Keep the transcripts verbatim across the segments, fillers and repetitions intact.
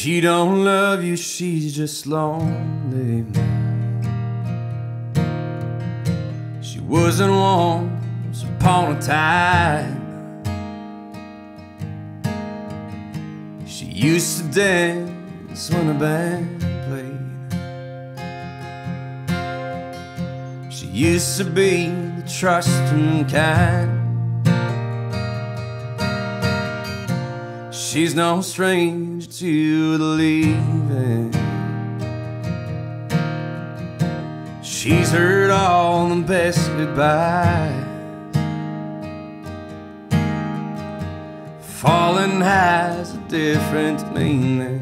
She don't love you, she's just lonely. She wasn't once upon a time. She used to dance when the band played. She used to be the trusting kind. She's no stranger to the leaving. She's heard all the best goodbyes. Falling has a different meaning.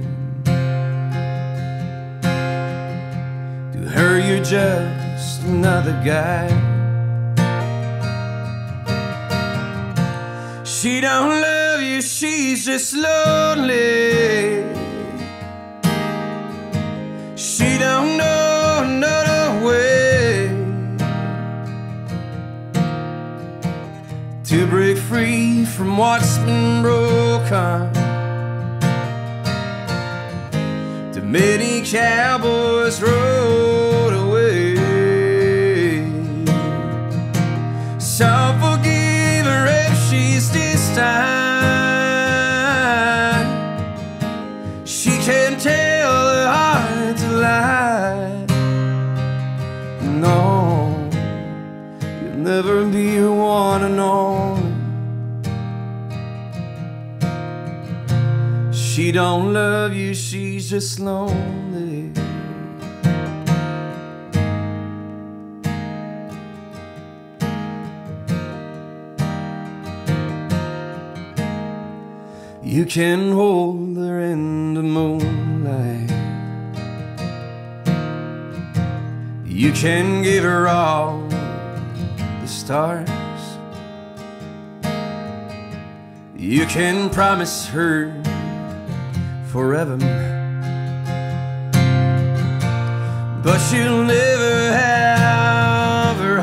To her you're just another guy. She don't love you, she's just lonely. She don't know another way to break free from what's been broken. Too many cowboys rode away. So forgive her if she's distant. She can't tell her heart to lie. No, you'll never be her one and only. She don't love you, she's just lonely. You can hold her in the moonlight. You can give her all the stars. You can promise her forever, but she'll never have her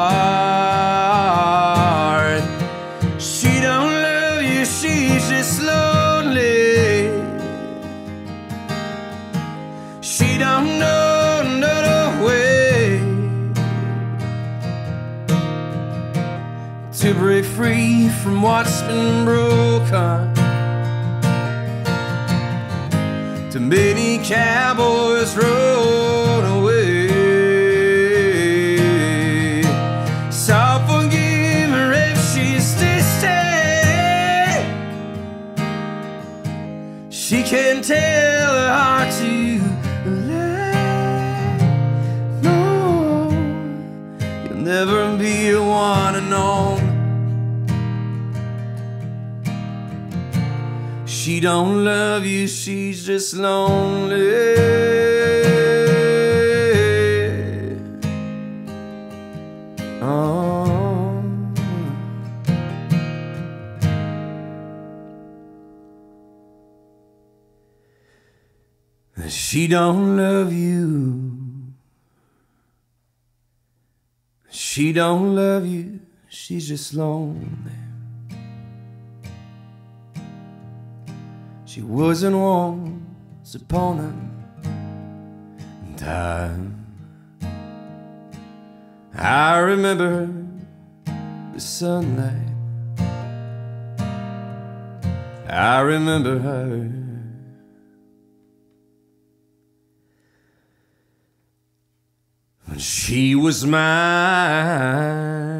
heart. She don't love you, she's just lonely. She don't know another way to break free from what's been broken. Too many cowboys rode away. So forgive her if she's distant. She can't tell her heart to lie. No, you'll never be a one and only. She don't love you, she's just lonely. Oh. She don't love you. She don't love you, she's just lonely. She wasn't once upon a time. I remember the sunlight. I remember her. When she was mine.